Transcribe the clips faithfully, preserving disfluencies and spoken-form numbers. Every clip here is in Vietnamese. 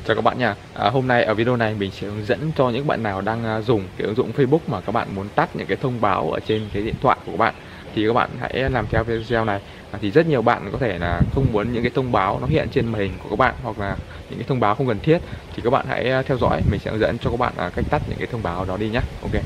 Chào các bạn nha. À, hôm nay ở video này mình sẽ hướng dẫn cho những bạn nào đang à, dùng cái ứng dụng Facebook mà các bạn muốn tắt những cái thông báo ở trên cái điện thoại của các bạn. Thì các bạn hãy làm theo video này. À, thì rất nhiều bạn có thể là không muốn những cái thông báo nó hiện trên màn hình của các bạn, hoặc là những cái thông báo không cần thiết, thì các bạn hãy à, theo dõi, mình sẽ hướng dẫn cho các bạn à, cách tắt những cái thông báo đó đi nhé. Ok.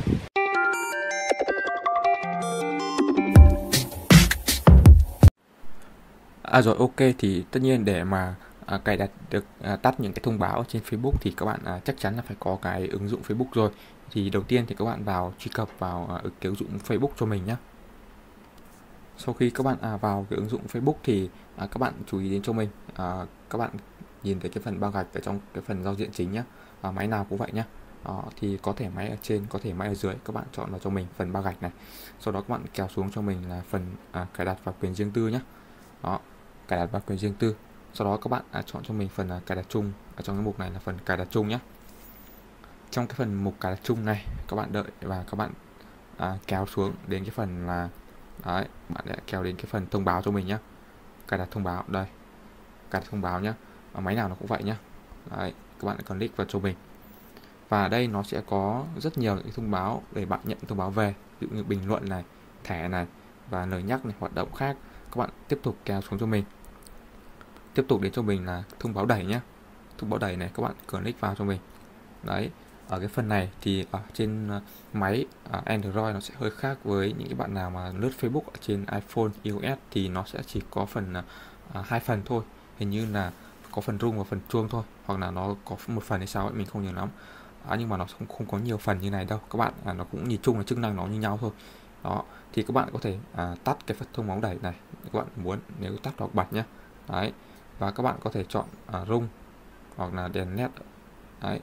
À rồi, ok, thì tất nhiên để mà à, cài đặt được à, tắt những cái thông báo trên Facebook thì các bạn à, chắc chắn là phải có cái ứng dụng Facebook rồi. Thì đầu tiên thì các bạn vào truy cập vào à, cái ứng dụng Facebook cho mình nhé. Sau khi các bạn à, vào cái ứng dụng Facebook thì à, các bạn chú ý đến cho mình, à, các bạn nhìn thấy cái phần bao gạch ở trong cái phần giao diện chính nhé. À, máy nào cũng vậy nhé. Đó, thì có thể máy ở trên, có thể máy ở dưới, các bạn chọn vào cho mình phần bao gạch này. Sau đó các bạn kéo xuống cho mình là phần à, cài đặt và quyền riêng tư nhé. Đó, cài đặt và quyền riêng tư. Sau đó các bạn à, chọn cho mình phần à, cài đặt chung. Ở trong cái mục này là phần cài đặt chung nhé. Trong cái phần mục cài đặt chung này, các bạn đợi và các bạn à, kéo xuống đến cái phần là đấy, bạn sẽ kéo đến cái phần thông báo cho mình nhé. Cài đặt thông báo đây, cài đặt thông báo nhé. Ở máy nào nó cũng vậy nhé. Đấy, các bạn click vào cho mình. Và đây nó sẽ có rất nhiều những thông báo để bạn nhận thông báo về, ví dụ như bình luận này, thẻ này và lời nhắc này, hoạt động khác. Các bạn tiếp tục kéo xuống cho mình. Tiếp tục đến cho mình là thông báo đẩy nhé. Thông báo đẩy này các bạn click vào cho mình. Đấy, ở cái phần này thì ở trên máy Android nó sẽ hơi khác với những cái bạn nào mà lướt Facebook ở trên iPhone iOS, thì nó sẽ chỉ có phần à, hai phần thôi, hình như là có phần rung và phần chuông thôi, hoặc là nó có một phần hay sao ấy, mình không nhớ lắm. À, nhưng mà nó không không có nhiều phần như này đâu các bạn, à, nó cũng nhìn chung là chức năng nó như nhau thôi. Đó, thì các bạn có thể à, tắt cái phần thông báo đẩy này các bạn muốn, nếu tắt hoặc bật nhé. Đấy, và các bạn có thể chọn à, rung hoặc là đèn led. Đấy,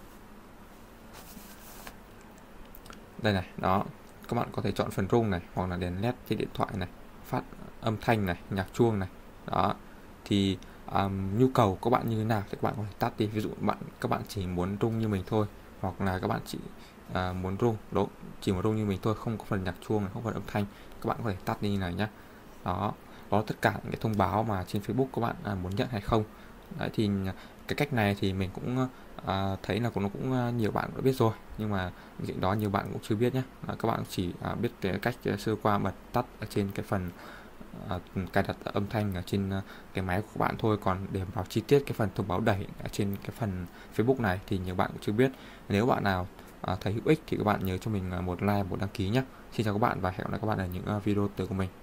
đây này, đó, các bạn có thể chọn phần rung này hoặc là đèn led trên điện thoại này, phát âm thanh này, nhạc chuông này. Đó, thì um, nhu cầu các bạn như thế nào thì các bạn có thể tắt đi. Ví dụ bạn các bạn chỉ muốn rung như mình thôi, hoặc là các bạn chỉ uh, muốn rung đó, chỉ muốn rung như mình thôi, không có phần nhạc chuông, không có phần âm thanh, các bạn có thể tắt đi như này nhé. Đó, đó là tất cả những cái thông báo mà trên Facebook các bạn uh, muốn nhận hay không. Đấy, thì cái cách này thì mình cũng à, thấy là nó cũng à, nhiều bạn đã biết rồi, nhưng mà bên cạnh đó nhiều bạn cũng chưa biết nhé. À, các bạn chỉ à, biết cái cách sơ qua bật tắt ở trên cái phần à, cài đặt âm thanh ở trên à, cái máy của các bạn thôi. Còn để vào chi tiết cái phần thông báo đẩy ở trên cái phần Facebook này thì nhiều bạn cũng chưa biết. Nếu bạn nào à, thấy hữu ích thì các bạn nhớ cho mình một like, một đăng ký nhé. Xin chào các bạn và hẹn gặp lại các bạn ở những video tới của mình.